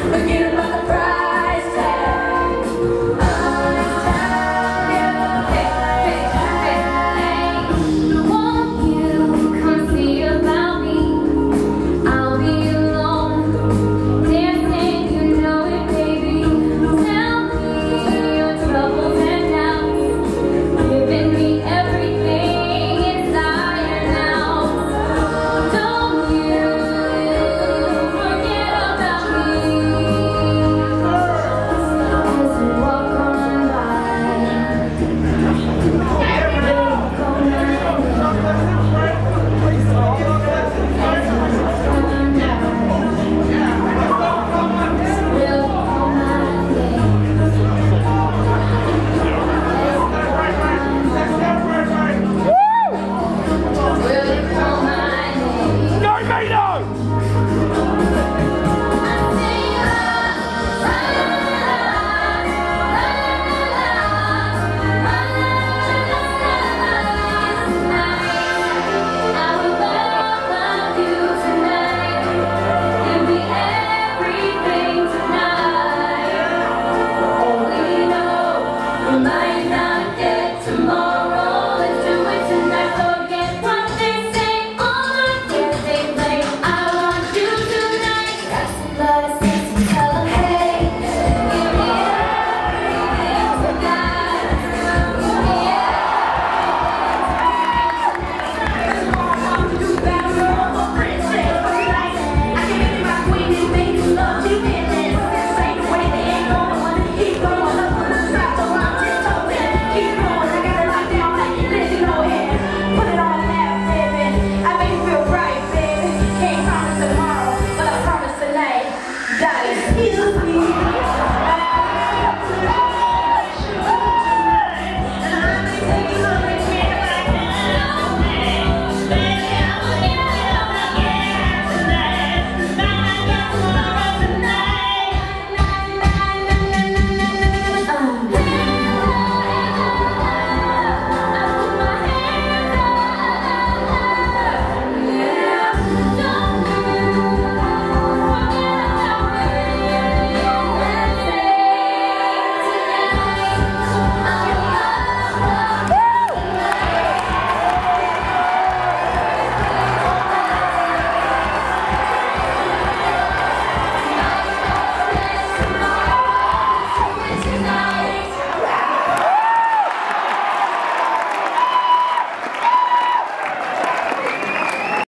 Forget about the price tag. Won't you come see about me? I'll be alone, dancing, you know it, baby. Tell me your troubles and doubts, giving me everything inside and out. Don't you forget about me as you walk on might not get tomorrow. Let's do it tonight. Forget what they say. All I hear they play. I want you tonight. Got somebody sense to tell them, hey, give me everything tonight. Give me everything. You better roll for princess. I can make you my queen and make you love you business. This ain't the way they ain't going. Keep going up on the top. Keep going, I got it locked down like this, you know it. Put it on now, baby. I make you feel right, baby. Can't promise tomorrow, but I promise tonight. That is you.